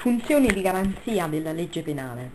Funzioni di garanzia della legge penale.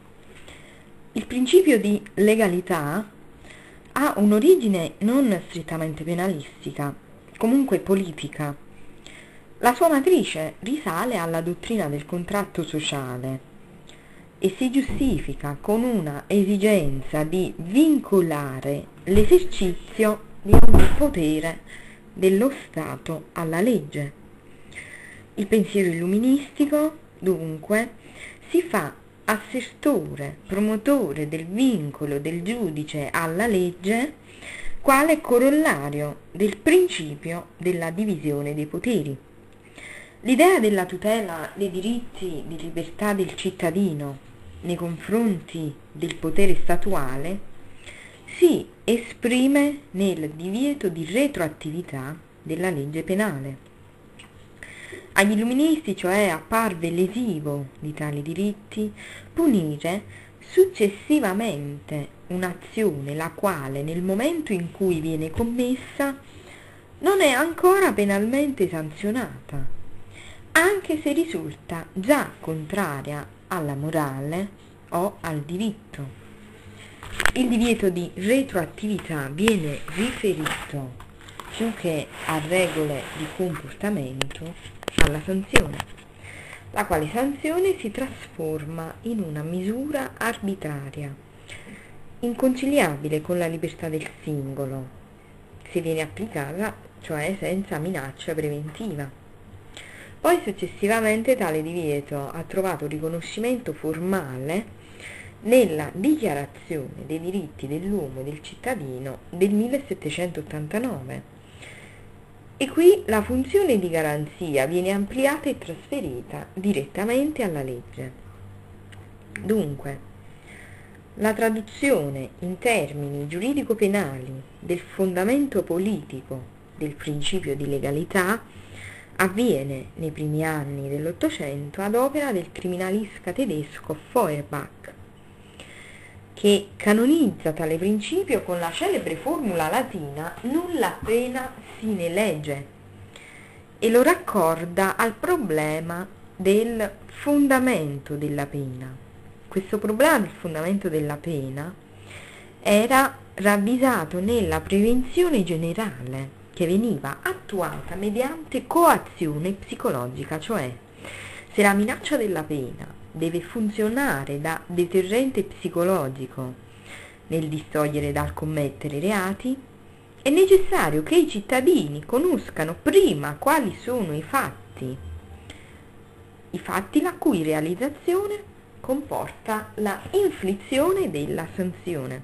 Il principio di legalità ha un'origine non strettamente penalistica, comunque politica. La sua matrice risale alla dottrina del contratto sociale e si giustifica con una esigenza di vincolare l'esercizio di ogni potere dello Stato alla legge. Il pensiero illuministico, dunque, si fa assertore, promotore del vincolo del giudice alla legge, quale corollario del principio della divisione dei poteri. L'idea della tutela dei diritti di libertà del cittadino nei confronti del potere statuale si esprime nel divieto di retroattività della legge penale. Agli illuministi, cioè, apparve lesivo di tali diritti punire successivamente un'azione la quale nel momento in cui viene commessa non è ancora penalmente sanzionata, anche se risulta già contraria alla morale o al diritto. Il divieto di retroattività viene riferito più che a regole di comportamento alla sanzione, la quale sanzione si trasforma in una misura arbitraria, inconciliabile con la libertà del singolo, se viene applicata, cioè senza minaccia preventiva. Poi successivamente tale divieto ha trovato riconoscimento formale nella Dichiarazione dei diritti dell'uomo e del cittadino del 1789. E qui la funzione di garanzia viene ampliata e trasferita direttamente alla legge. Dunque, la traduzione in termini giuridico-penali del fondamento politico del principio di legalità avviene nei primi anni dell'Ottocento ad opera del criminalista tedesco Feuerbach, che canonizza tale principio con la celebre formula latina nulla pena sine lege e lo raccorda al problema del fondamento della pena. Questo problema del fondamento della pena era ravvisato nella prevenzione generale che veniva attuata mediante coazione psicologica, cioè se la minaccia della pena deve funzionare da deterrente psicologico nel distogliere dal commettere reati, è necessario che i cittadini conoscano prima quali sono i fatti la cui realizzazione comporta la inflizione della sanzione.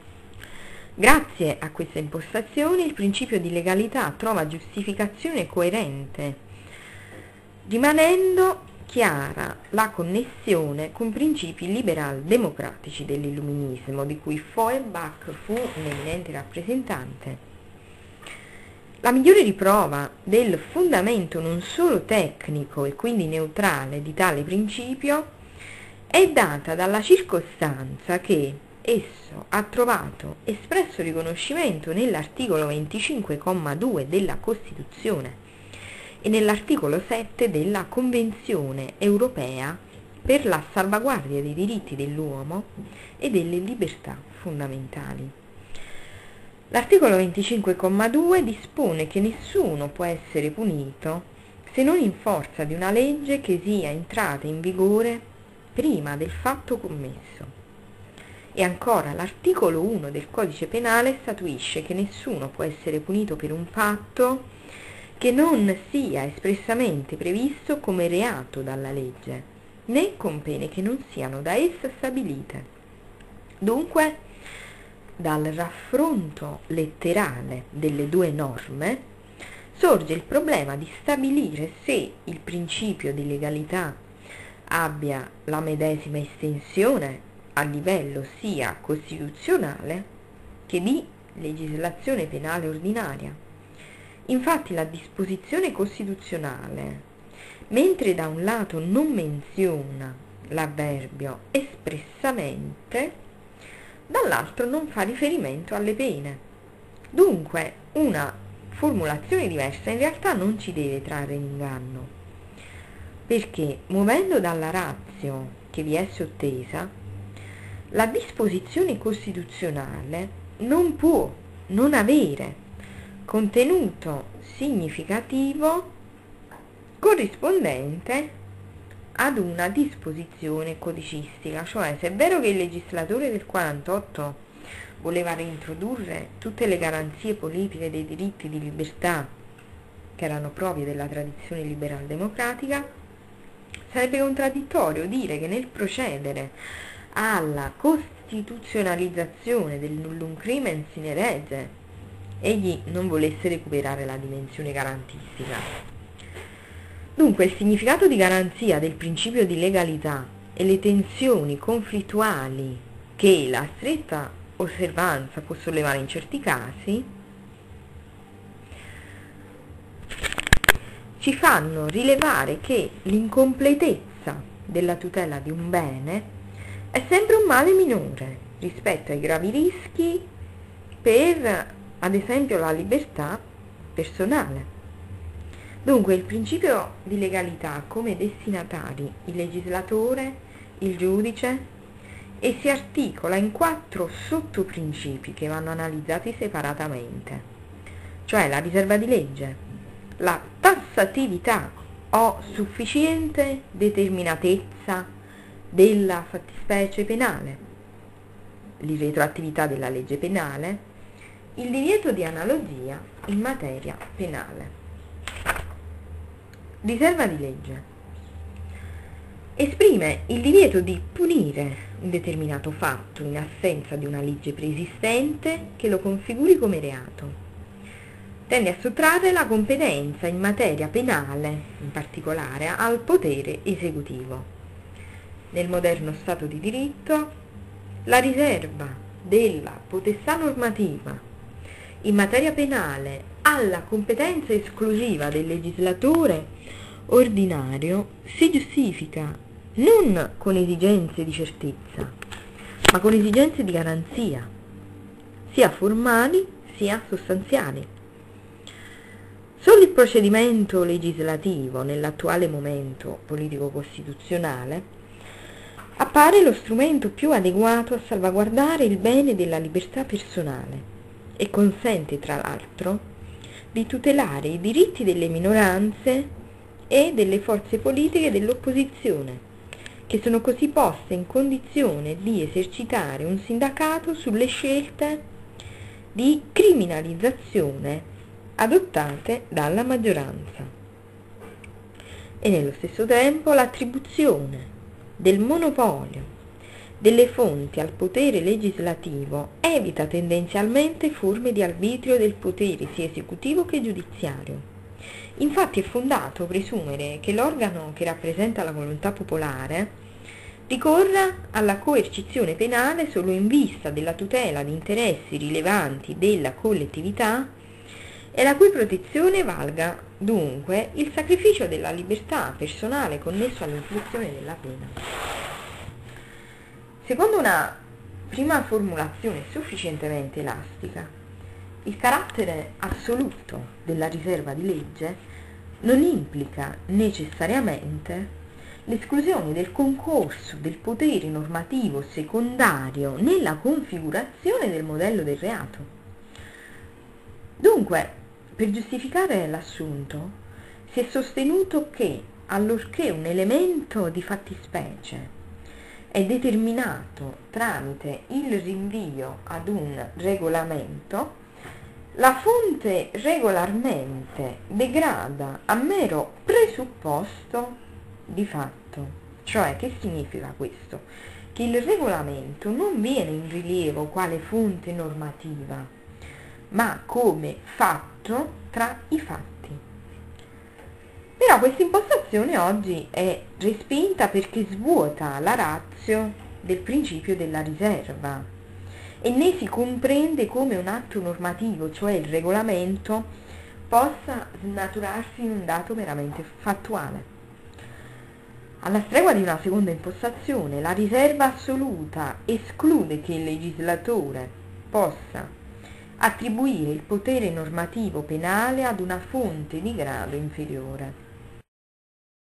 Grazie a questa impostazione il principio di legalità trova giustificazione coerente, rimanendo chiara la connessione con principi liberal-democratici dell'illuminismo, di cui Feuerbach fu un eminente rappresentante. La migliore riprova del fondamento non solo tecnico e quindi neutrale di tale principio è data dalla circostanza che esso ha trovato espresso riconoscimento nell'articolo 25,2 della Costituzione e nell'articolo 7 della Convenzione europea per la salvaguardia dei diritti dell'uomo e delle libertà fondamentali. L'articolo 25,2 dispone che nessuno può essere punito se non in forza di una legge che sia entrata in vigore prima del fatto commesso. E ancora l'articolo 1 del Codice Penale statuisce che nessuno può essere punito per un fatto che non sia espressamente previsto come reato dalla legge, né con pene che non siano da essa stabilite. Dunque, dal raffronto letterale delle due norme sorge il problema di stabilire se il principio di legalità abbia la medesima estensione a livello sia costituzionale che di legislazione penale ordinaria. Infatti la disposizione costituzionale, mentre da un lato non menziona l'avverbio espressamente, dall'altro non fa riferimento alle pene. Dunque una formulazione diversa in realtà non ci deve trarre in inganno. perché, muovendo dalla ratio che vi è sottesa, la disposizione costituzionale non può non avere contenuto significativo corrispondente ad una disposizione codicistica. Cioè, se è vero che il legislatore del 48 voleva reintrodurre tutte le garanzie politiche dei diritti di libertà che erano proprie della tradizione liberal democratica, sarebbe contraddittorio dire che nel procedere alla costituzionalizzazione del nullum crimen sine lege egli non volesse recuperare la dimensione garantistica. Dunque il significato di garanzia del principio di legalità e le tensioni conflittuali che la stretta osservanza può sollevare in certi casi ci fanno rilevare che l'incompletezza della tutela di un bene è sempre un male minore rispetto ai gravi rischi per, ad esempio, la libertà personale. Dunque il principio di legalità ha come destinatari il legislatore, il giudice, e si articola in 4 sottoprincipi che vanno analizzati separatamente, cioè la riserva di legge, la tassatività o sufficiente determinatezza della fattispecie penale, l'irretroattività della legge penale, il divieto di analogia in materia penale. Riserva di legge esprime il divieto di punire un determinato fatto in assenza di una legge preesistente che lo configuri come reato. Tende a sottrarre la competenza in materia penale, in particolare, al potere esecutivo. Nel moderno Stato di diritto, la riserva della potestà normativa in materia penale alla competenza esclusiva del legislatore ordinario si giustifica non con esigenze di certezza, ma con esigenze di garanzia, sia formali sia sostanziali. Solo il procedimento legislativo, nell'attuale momento politico-costituzionale, appare lo strumento più adeguato a salvaguardare il bene della libertà personale e consente, tra l'altro, di tutelare i diritti delle minoranze e delle forze politiche dell'opposizione, che sono così poste in condizione di esercitare un sindacato sulle scelte di criminalizzazione adottate dalla maggioranza. E nello stesso tempo l'attribuzione del monopolio delle fonti al potere legislativo evita tendenzialmente forme di arbitrio del potere sia esecutivo che giudiziario. Infatti è fondato presumere che l'organo che rappresenta la volontà popolare ricorra alla coercizione penale solo in vista della tutela di interessi rilevanti della collettività e la cui protezione valga dunque il sacrificio della libertà personale connesso all'inflizione della pena. Secondo una prima formulazione sufficientemente elastica, il carattere assoluto della riserva di legge non implica necessariamente l'esclusione del concorso del potere normativo secondario nella configurazione del modello del reato. Dunque, per giustificare l'assunto, si è sostenuto che, allorché un elemento di fattispecie è determinato tramite il rinvio ad un regolamento, la fonte regolarmente degrada a mero presupposto di fatto. Cioè, che significa questo? Che il regolamento non viene in rilievo quale fonte normativa, ma come fatto tra i fatti. Però questa impostazione oggi è respinta perché svuota la ratio del principio della riserva e né si comprende come un atto normativo, cioè il regolamento, possa snaturarsi in un dato meramente fattuale. Alla stregua di una seconda impostazione, la riserva assoluta esclude che il legislatore possa attribuire il potere normativo penale ad una fonte di grado inferiore.